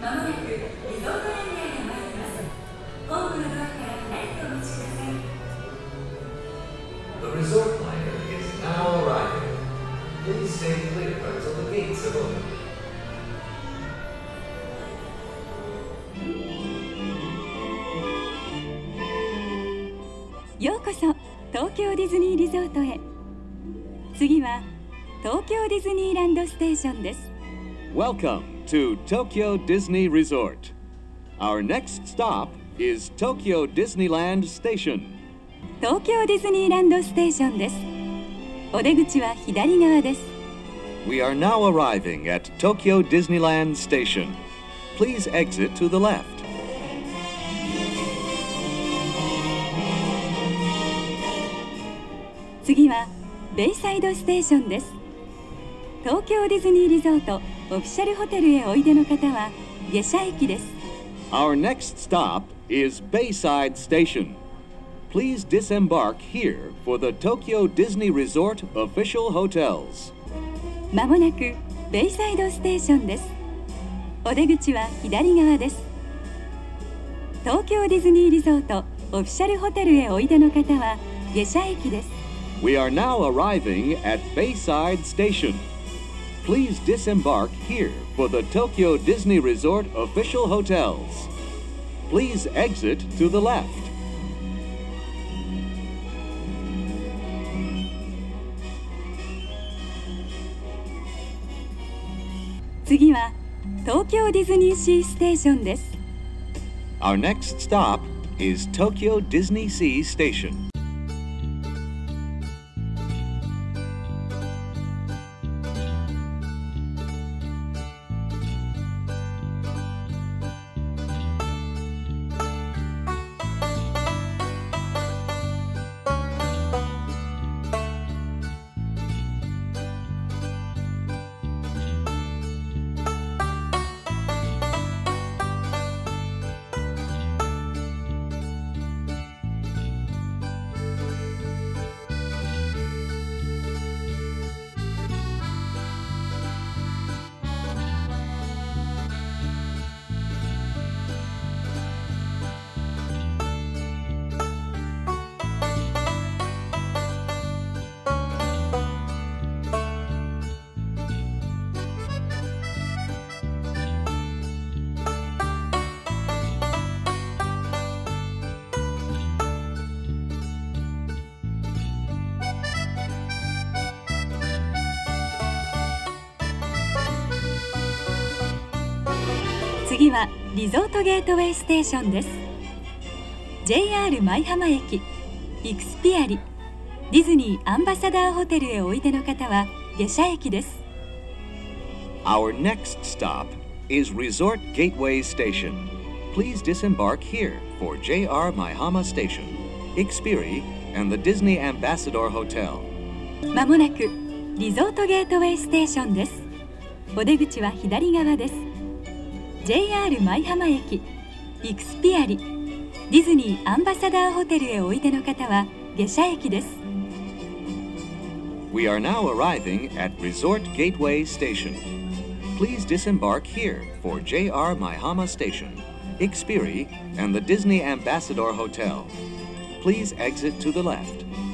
まもなくリゾートエリアが参ります。ホームのドアから離れてお待ちください。 The resort liner is now arriving. Please stay clear until the gates have opened. ようこそ東京ディズニーリゾートへ。次は東京ディズニーランドステーションです。 Welcome to Tokyo Disney Resort. Our next stop is Tokyo Disneyland Station. 東京ディズニーランドステーションです。お出口は左側です。 We are now arriving at Tokyo Disneyland Station. Please exit to the left. 次はベイサイドステーションです。東京ディズニーリゾートオフィシャルホテルへおいでの方は下車駅です。 Our next stop is Bayside Station. Please disembark here for the Tokyo Disney Resort official hotels. まもなくベイサイドステーションです。お出口は左側です。東京ディズニーリゾートオフィシャルホテルへおいでの方は下車駅です。 We are now arriving at Bayside Station. Please disembark here for the Tokyo Disney Resort official hotels. Please exit to the left. 次は東京ディズニーシーステーションです。 Our next stop is Tokyo Disney Sea Station. 次はリゾートゲートウェイステーションです。 JR 舞浜駅、イクスピアリ、ディズニーアンバサダーホテルへおいでの方は下車駅です。 Our next stop is Resort Gateway Station. Please disembark here for JR Maihama Station, Ikspiri, and the Disney Ambassador Hotel. まもなくリゾートゲートウェイステーションです。お出口は左側です。 JR 舞浜駅、イクスピアリ、ディズニーアンバサダーホテルへおいでの方は下車駅です。 We are now arriving at Resort Gateway Station. Please disembark here for JR Maihama Station, Ikspiri, and the Disney Ambassador Hotel. Please exit to the left.